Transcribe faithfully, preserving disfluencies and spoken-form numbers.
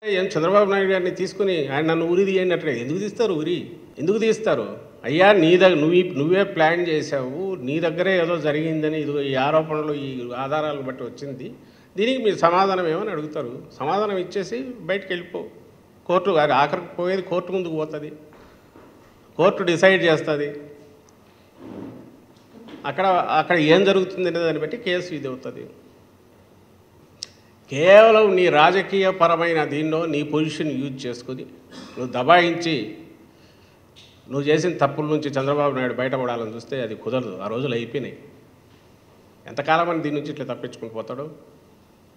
ఏం చంద్రబాబు నాయుడు గారిని తీసుకుని ఆయన నన్ను ఉరి తీయండి అంటే ఎందుకు తీస్తారు ఉరి ఎందుకు తీస్తారు అయ్యా నీ దగ్గర నువ్వు నువ్వే ప్లాన్ చేసావు నీ దగ్గరే ఏదో జరిగిందని ఇది ఈ ఆరోపణలు ఈ ఆధారాలను బట్టి వచ్చింది దీనికి మీరు సమాధానం ఏమని అడుగుతారు సమాధానం ఇచ్చేసి బయటకు వెళ్ళిపో కోర్టు ఆఖరికి పోయేది కోర్టు ముందుకు పోతుంది కోర్టు డిసైడ్ చేస్తుంది అక్కడ అక్కడ ఏం జరుగుతుంది అనే దాన్ని బట్టి కేసు ఇది అవుతుంది కేవలం నీ రాజకీయపరమైన దీనిలో నీ పొజిషన్ యూజ్ చేసుకుని నువ్వు దబాయించి నువ్వు చేసిన తప్పుల నుంచి చంద్రబాబు నాయుడు బయటపడాలని చూస్తే అది కుదరదు ఆ రోజులు అయిపోయినాయి ఎంతకాలం అని దీని నుంచి ఇట్లా తప్పించుకుని పోతాడు